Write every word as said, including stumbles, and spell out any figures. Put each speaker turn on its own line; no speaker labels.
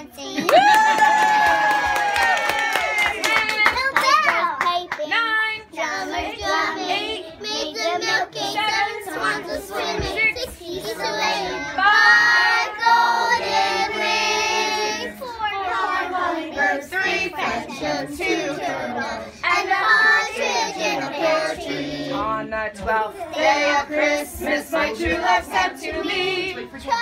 dancing.
Nine.
Drummers drumming.
Eight.
Maids a milking. Seven. Swans a swimming. Six. Geese a laying.
Five.
Golden rings. Four. Hummingbirds. Three. Pigeons. Two. Turtles. And a partridge in a pear tree.
On the twelfth day of Christmas, my true love sent to me.